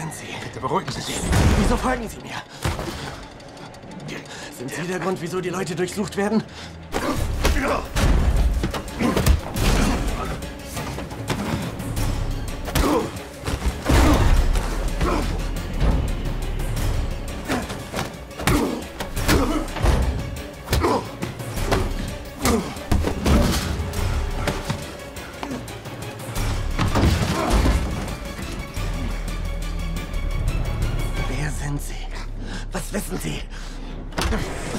sind Sie? Bitte beruhigen Sie sich. Wieso folgen Sie mir? Sind Sie der Grund, wieso die Leute durchsucht werden? Wer sind Sie? Was wissen Sie?